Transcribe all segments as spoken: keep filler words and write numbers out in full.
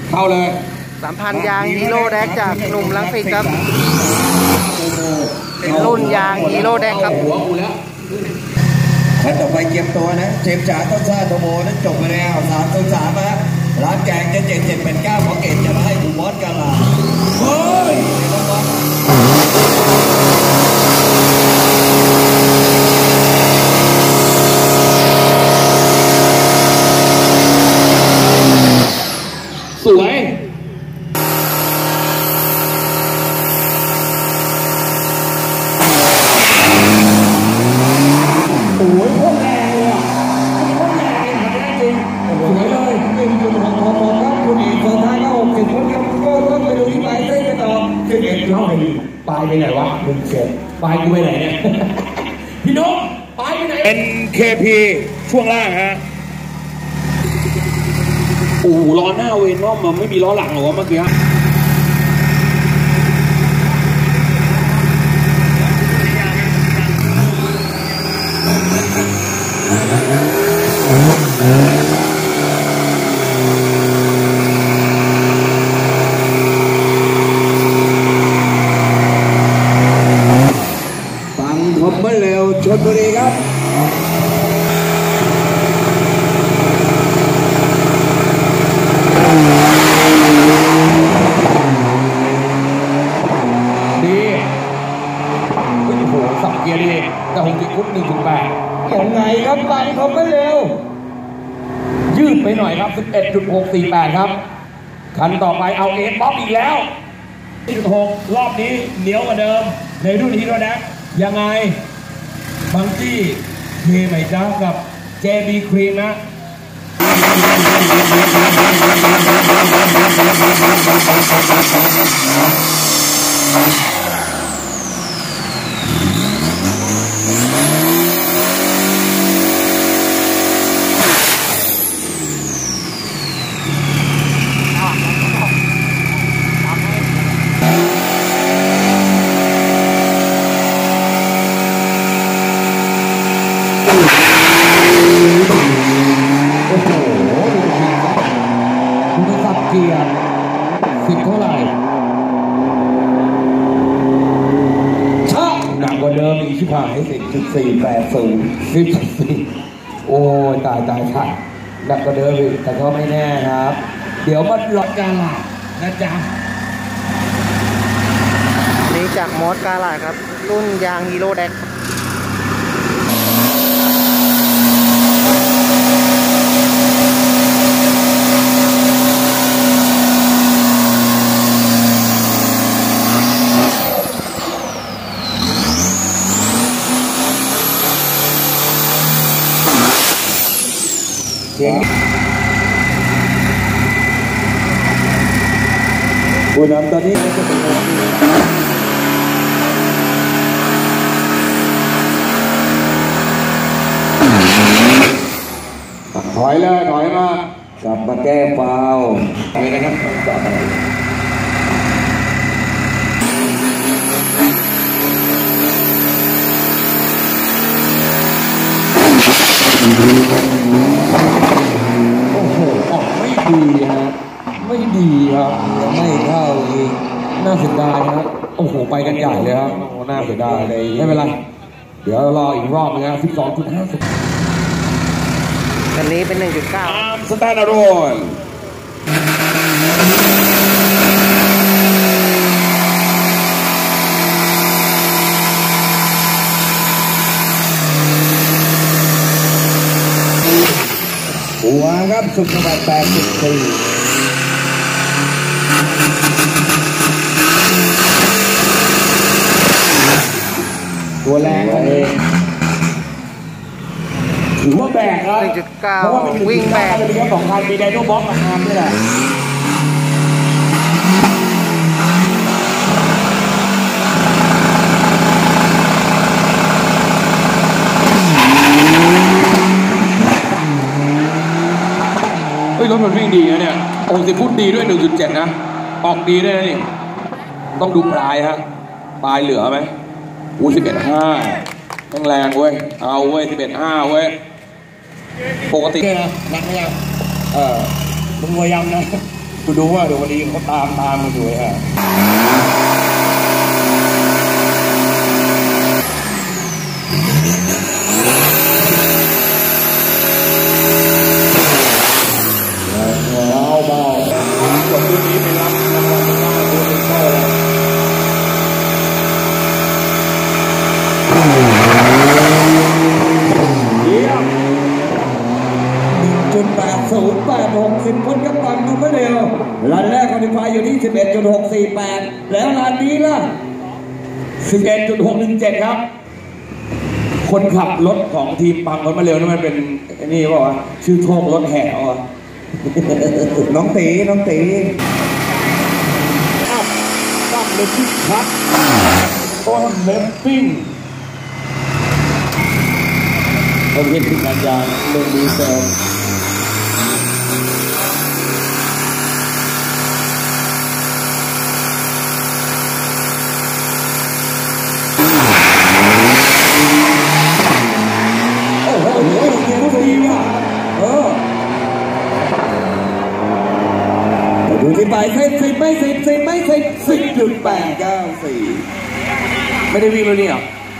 เข้าเลยสามพันยางฮีโร่แดกจากหนุ่มลังสิตครับเป็นรุ่นยางฮีโร่แดกครับขั้นต่อไปเก็บตัวนะเจมจ๋าต้นซาโตโมนั้นจบไปแล้วสามต้นสามนะร้านแกงจะเจ็ดเจ็ดเป็นเก้าของเกตจะมาให้ดูบอสกันละเฮ้ยสวยโอ้ยโคตรแรงเลยอ่ะโคตรแรงเลยครับจริงสวยเลยหนึ่งจุดหกหกหกครับคุณอีกสุดท้ายก็หกสิบคนครับก็ต้องไปดูที่ปลายเส้นกันต่อสิบเอ็ดเท่าไหร่ปลายไปไหนวะหนึ่งเจ็ดปลายกูไปไหนเนี่ยพี่น้องปลายไปไหน เอ็น เค พี ช่วงล่างฮะโอ้โหล้อหน้าเวนว่ามันไม่มีล้อหลังหรอเมื่อกี้ฟังคอมเมนต์เร็วชลบุรีครับแต่หกสิบฟุตหนึ่งจุดแปดยังไงครับฟังเขาไม่เร็วยืดไปหน่อยครับ สิบเอ็ดจุดหกสี่แปด ครับคันต่อไปเอาเอฟป๊อปอีกแล้วที่หกรอบนี้เหนียวกว่าเดิมในรุ่นฮีโร่แดกยังไงบังจี้เทใหม่จ้ากับ เจ บี ครีมนะเกียร์สิบเท่าไหร่ช่างหนักกว่าเดิมอีกชิบหายสิบจุดสี่แปดศูนย์สิบสี่โอ้ยตายตายช่างหนักกว่าเดิมอีกแต่ก็ไม่แน่ครับเดี๋ยวมาหลอดการหลักนะจ๊ะนี่จากมอสกาลาครับรุ่นยางฮีโร่แดกผู้นำตอนนี้จะเป็นถอยเลยถอยมากลับมาแก้ฟาวล์ไปนะครับต่อไปโอ้โหออกไม่ดีฮะไม่ดีครับไม่เข้าอีกน่าเสียดายครับโอ้โหไปกันใหญ่เลยครับโอ้น่าเสียดายเลยไม่เป็นไรเดี๋ยวรออีกรอบนึงนะ สิบสองจุดห้าคันนี้เป็น หนึ่งจุดเก้าตามสแตนดาร์ดหัวครับสุขสวัสดิ์แปดสิบสี่ตัวแรงเลยถือว่าแบกครับหนึ่งจุดเก้า วิ่งแบกมีแค่สองคันมีไดโนบ็อกกับอาร์มนี่แหละเฮ้ยรถมันวิ่งดีนะเนี่ยหกสิบฟุตดีด้วย หนึ่งจุดเจ็ด นะออกดีด้วยนี่ต้องดูปลายฮะปลายเหลือไหมอู้สิบเอ็ดห้าต้องแรงเว้ยเอาเว้ยสิบเอ็ดห้าเว้ยปกตินะนักไม่ยังเออมึงพยายามนะกูดูว่าเดี๋ยววันนี้เขาตามตามมาดูฮะเบาๆจบรุ่นนี้ไปรับรางวัลหน้าดูเป็นเข้าแล้วเยี่ยมจุดแปดศูนย์แปดหกสิบคนกับตังดูไม่เร็วรันแรกคอลิฟายอยู่ที่สิบเอ็ดจุดหกสี่แปดแล้วรันนี้ล่ะสิบเอ็ดจุดหกหนึ่งเจ็ดครับ คนขับรถของทีมปังคนมาเร็วนี่มันเป็นนี่บอกว่าชื่อโชครถแห่อ่ะน้องตีน้องตีอัพตั้งเลยที่คัดต้นเล็บปิ้งผมเห็นที่การยางเรื่องดีเซลโอ้โหเสียงดีว่ะเออดูที่ไปสิบสิบไม่สิบสิบไม่สิบสิบจุดแปดเก้าสี่ไม่ได้วิ่งเลยเนี่ย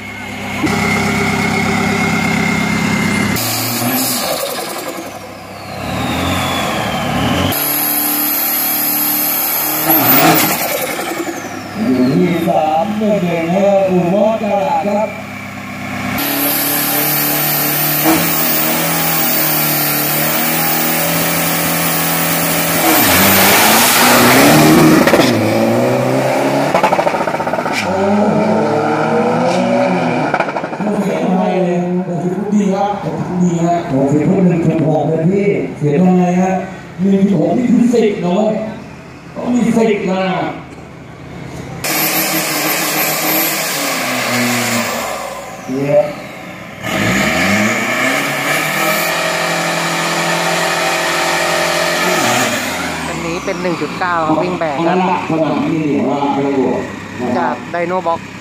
อยู่ที่สามหนึ่งหนึ่งเอออุโมงค์กระดาษครับดีครับดีฮะโอ้โหเพิ่มหนึ่งจุดหกเลยพี่เสียดายฮะหนึ่งจุดหกนี่คือสิบน้อยต้องมีสิบนะเยอะอันนี้เป็น หนึ่งจุดเก้า ครับวิ่งแบกคนั่รันบแหละขนาดนี้เนี่ยว่าไม่ต้องกลัวจากไดโนบ็อก